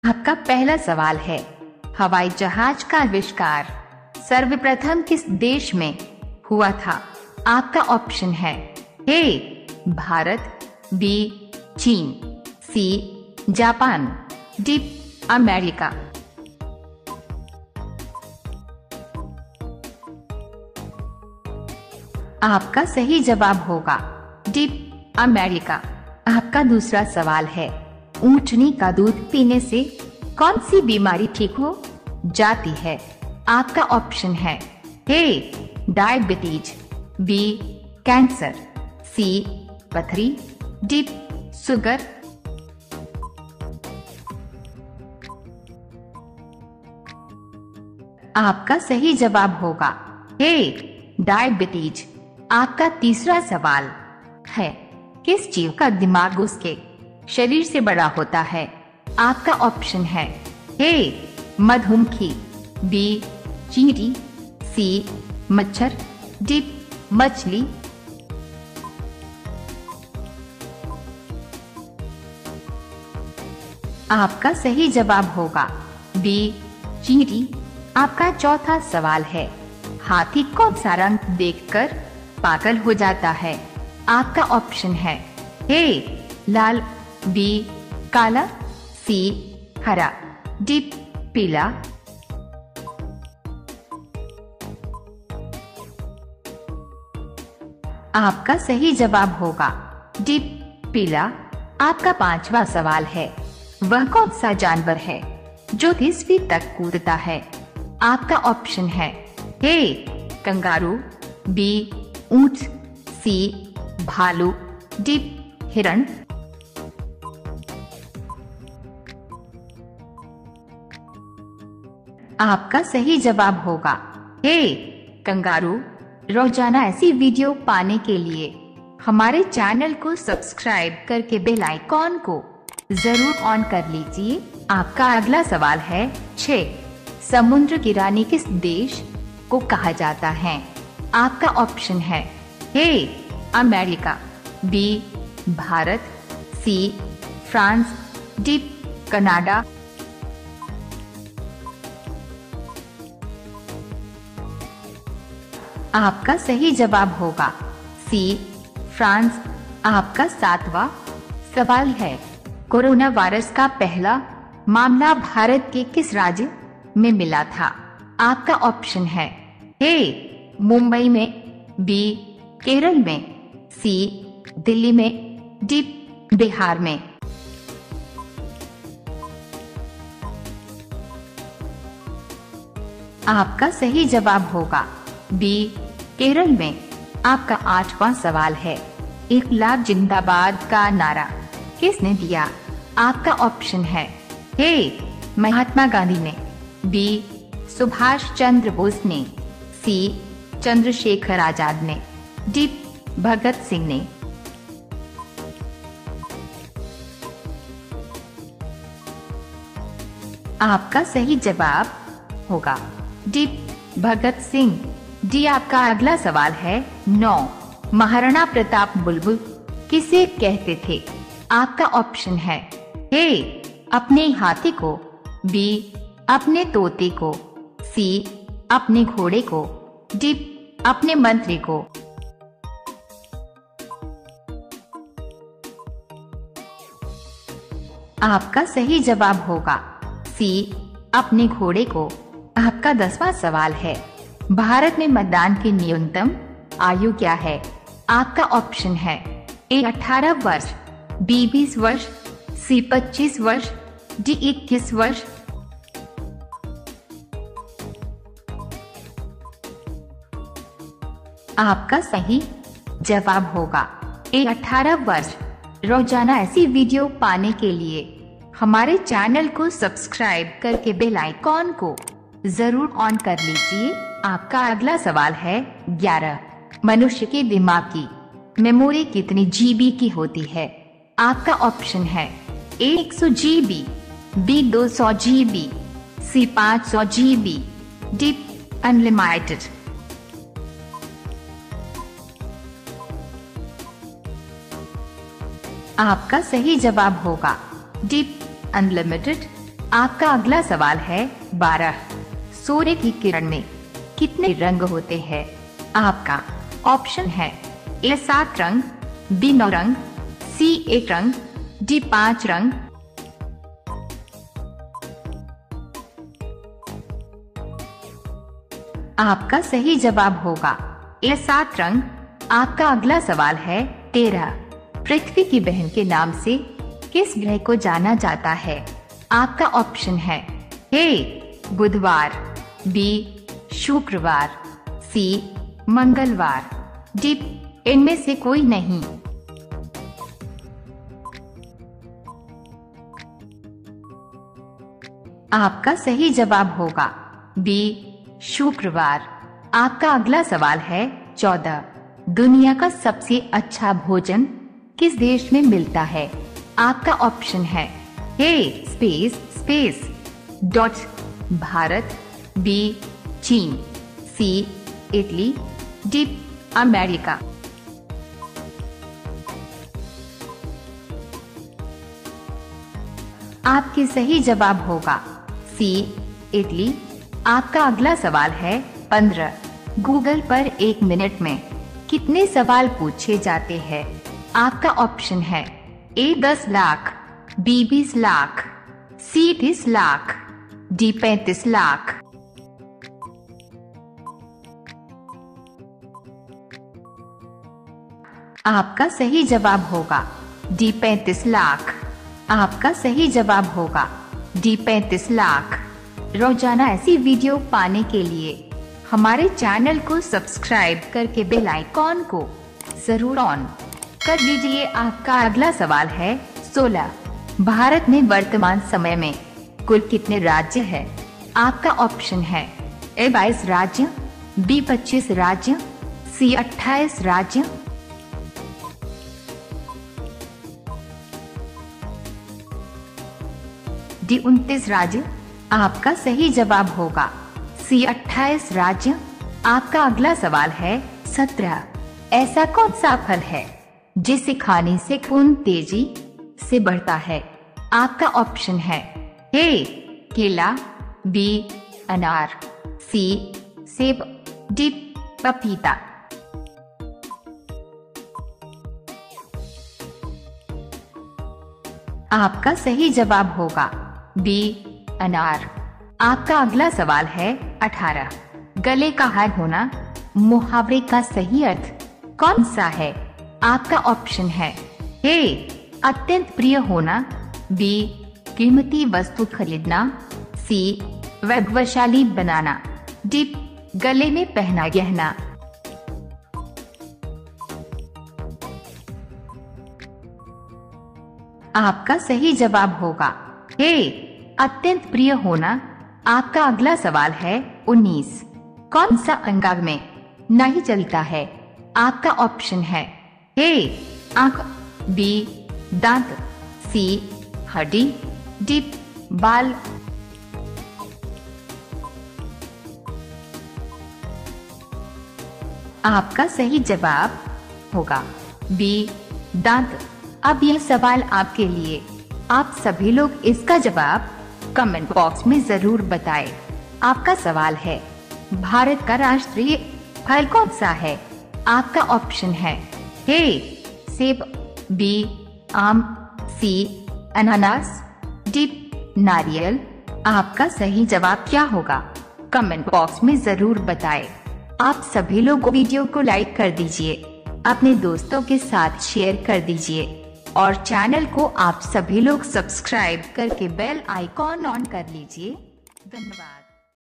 आपका पहला सवाल है, हवाई जहाज का आविष्कार सर्वप्रथम किस देश में हुआ था? आपका ऑप्शन है ए भारत, बी चीन, सी जापान, डी अमेरिका। आपका सही जवाब होगा डी अमेरिका। आपका दूसरा सवाल है, ऊंटनी का दूध पीने से कौन सी बीमारी ठीक हो जाती है? आपका ऑप्शन है A diabetes, B cancer, C पथरी, डी शुगर। आपका सही जवाब होगा ए डायबिटीज। आपका तीसरा सवाल है, किस जीव का दिमाग उसके शरीर से बड़ा होता है? आपका ऑप्शन है ए मधुमक्खी, बी चींटी, सी मच्छर, डी मछली। आपका सही जवाब होगा बी चींटी। आपका चौथा सवाल है, हाथी कौन सा रंग देखकर पागल हो जाता है? आपका ऑप्शन है ए लाल, बी काला, सी हरा, डी पीला। आपका सही जवाब होगा डी पीला। आपका पांचवा सवाल है, वह कौन सा जानवर है जो 30 फीट तक कूदता है? आपका ऑप्शन है ए कंगारू, बी ऊंट, सी भालू, डी हिरण। आपका सही जवाब होगा ए कंगारू। रोजाना ऐसी वीडियो पाने के लिए हमारे चैनल को सब्सक्राइब करके बेल आइकॉन को जरूर ऑन कर लीजिए। आपका अगला सवाल है 6, समुद्र की रानी किस देश को कहा जाता है? आपका ऑप्शन है A America, B Bharat, C France, D Canada. आपका सही जवाब होगा सी फ्रांस। आपका 7वां सवाल है, कोरोना वायरस का पहला मामला भारत के किस राज्य में मिला था? आपका ऑप्शन है ए मुंबई में, बी केरल में, सी दिल्ली में, डी बिहार में। आपका सही जवाब होगा बी केरल में। आपका 8वां सवाल है, 1 लाख जिंदाबाद का नारा किसने दिया? आपका ऑप्शन है ए महात्मा गांधी ने, बी सुभाष चंद्र बोस ने, सी चंद्रशेखर आजाद ने, डी भगत सिंह ने। आपका सही जवाब होगा डी भगत सिंह। डी आपका अगला सवाल है 9, महाराणा प्रताप बुलबुल किसे कहते थे? आपका ऑप्शन है ए अपने हाथी को, बी अपने तोते को, सी अपने घोड़े को, डी अपने मंत्री को। आपका सही जवाब होगा सी अपने घोड़े को। आपका 10वां सवाल है, भारत में मतदान की न्यूनतम आयु क्या है? आपका ऑप्शन है ए 18 वर्ष, बी 20 वर्ष, सी 25 वर्ष, डी 21 वर्ष। आपका सही जवाब होगा ए 18 वर्ष। रोजाना ऐसी वीडियो पाने के लिए हमारे चैनल को सब्सक्राइब करके बेल आइकॉन को जरूर ऑन कर लीजिए। आपका अगला सवाल है 11, मनुष्य के दिमाग की मेमोरी कितनी जीबी की होती है? आपका ऑप्शन है A 100 GB, B 200 GB, C 500 GB, D unlimited. आपका सही जवाब होगा डी अनलिमिटेड। आपका अगला सवाल है 12। सूर्य की किरण में कितने रंग होते हैं? आपका ऑप्शन है ए 7 रंग, बी 9 रंग, सी 1 रंग, डी 5 रंग। आपका सही जवाब होगा ए 7 रंग। आपका अगला सवाल है 13। पृथ्वी की बहन के नाम से किस ग्रह को जाना जाता है? आपका ऑप्शन है ए बुधवार, बी शुक्रवार, सी मंगलवार, डी इनमें से कोई नहीं। आपका सही जवाब होगा बी शुक्रवार। आपका अगला सवाल है 14। दुनिया का सबसे अच्छा भोजन किस देश में मिलता है? आपका ऑप्शन है A space dot Bharat, B चीन, सी इटली, डी अमेरिका। आपके सही जवाब होगा सी इटली। आपका अगला सवाल है 15। गूगल पर 1 मिनट में कितने सवाल पूछे जाते हैं? आपका ऑप्शन है A 10 lakh, B 20 lakh, C 30 lakh, D 35 lakh. आपका सही जवाब होगा डी 35 लाख। आपका सही जवाब होगा डी 35 लाख। रोजाना ऐसी वीडियो पाने के लिए हमारे चैनल को सब्सक्राइब करके बेल आइकॉन को जरूर ऑन कर दीजिए। आपका अगला सवाल है 16। भारत में वर्तमान समय में कुल कितने राज्य हैं? आपका ऑप्शन है ए 22 राज्य, बी 25 राज्य, सी 28 राज्य, डी 29 राज्य। आपका सही जवाब होगा सी 28 राज्य। आपका अगला सवाल है 17। ऐसा कौन सा फल है जिसे खाने से खून तेजी से बढ़ता है? आपका ऑप्शन है ए केला, बी अनार, सी सेब, डी पपीता। आपका सही जवाब होगा बी अनार। आपका अगला सवाल है 18। गले का हार होना मुहावरे का सही अर्थ कौन सा है? आपका ऑप्शन है ए अत्यंत प्रिय होना, बी कीमती वस्तु खरीदना, सी वैभवशाली बनाना, डी गले में पहना गहना। आपका सही जवाब होगा ए अत्यंत प्रिय होना। आपका अगला सवाल है 19। कौन सा अंग में नहीं चलता है? आपका ऑप्शन है ए आंख, बी दांत, सी हड्डी, डी बाल। आपका सही जवाब होगा बी दांत। अब यह सवाल आपके लिए। आप सभी लोग इसका जवाब कमेंट बॉक्स में जरूर बताएं। आपका सवाल है भारत का राष्ट्रीय फल कौन सा है? आपका ऑप्शन है ए सेब, बी आम, सी अनानास, डी नारियल। आपका सही जवाब क्या होगा? कमेंट बॉक्स में जरूर बताएं। आप सभी लोग वीडियो को लाइक कर दीजिए, अपने दोस्तों के साथ शेयर कर दीजिए और चैनल को आप सभी लोग सब्सक्राइब करके बेल आइकॉन ऑन कर लीजिए। धन्यवाद।